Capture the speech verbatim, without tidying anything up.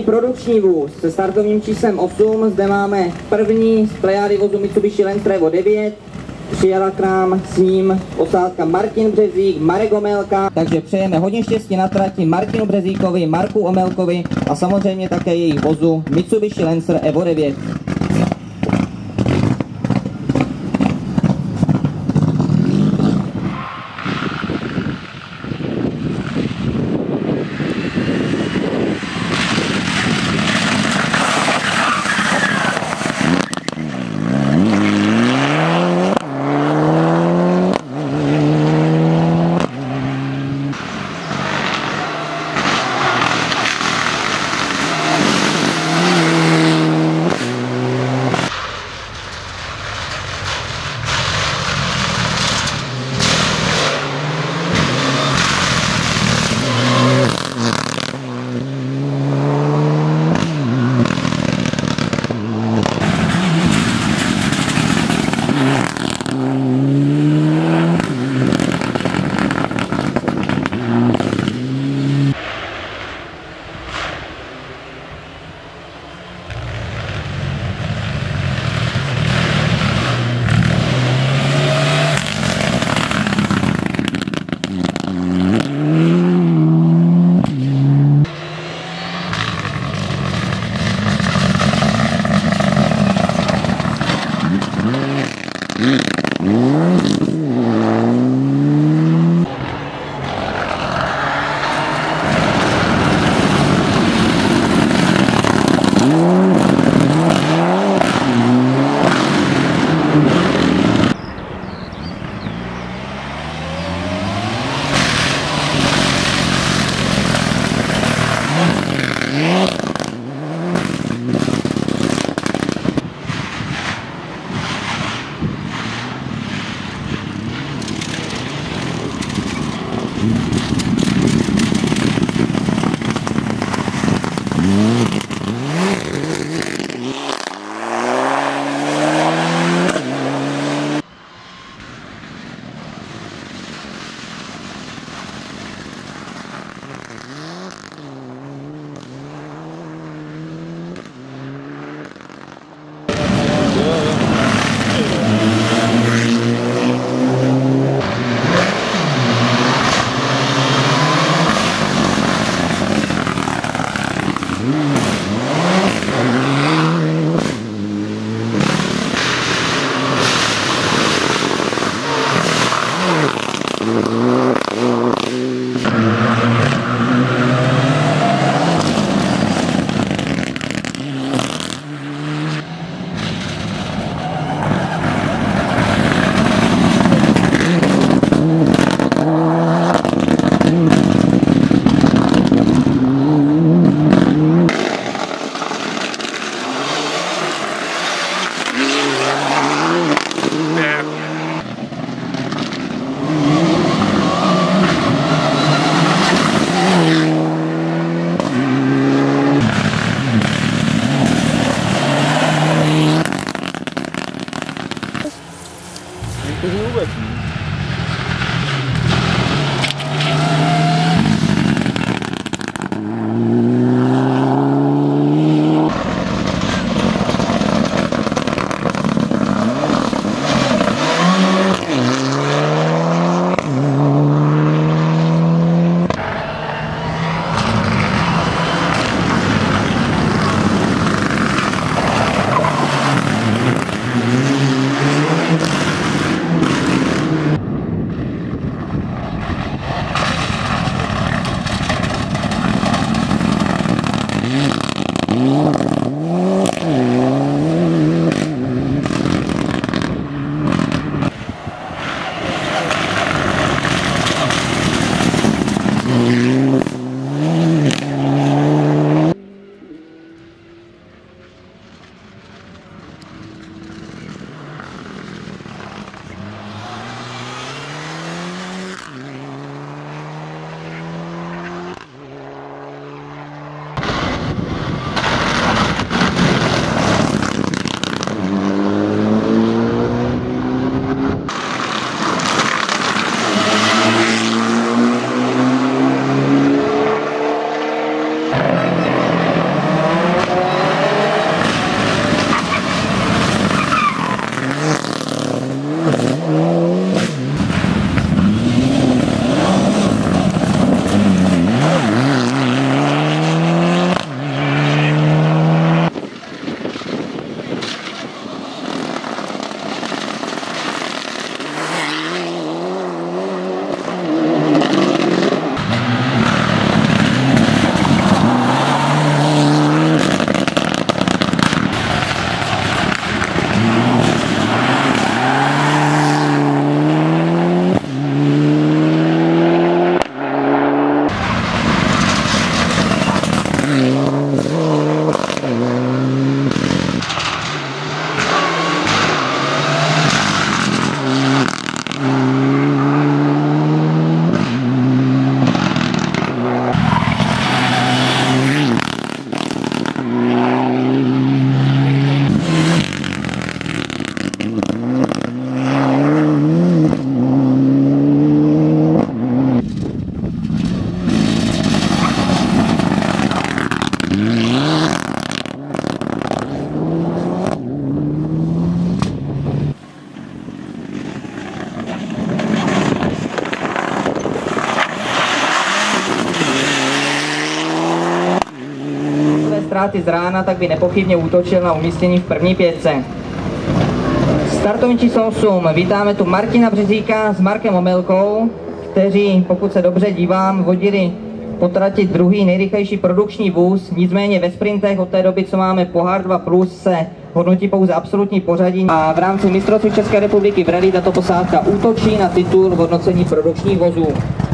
produkční vůz se startovním číslem osm. Zde máme první z plejády vozu Mitsubishi Lancer Evo devět. Přijela k nám s ním posádka Martin Březík, Marek Omelka, takže přejeme hodně štěstí na trati Martinu Březíkovi, Marku Omelkovi a samozřejmě také jejich vozu Mitsubishi Lancer Evo devět. ztráty z rána, tak by nepochybně útočil na umístění v první pětce. Startovní číslo osm. Vítáme tu Martina Březíka s Markem Omylkou, kteří, pokud se dobře dívám, vodili po trati druhý nejrychlejší produkční vůz, nicméně ve sprintech od té doby, co máme Pohár dva plus, se hodnotí pouze absolutní pořadí a v rámci mistrovství České republiky v rally tato posádka útočí na titul v hodnocení produkčních vozů.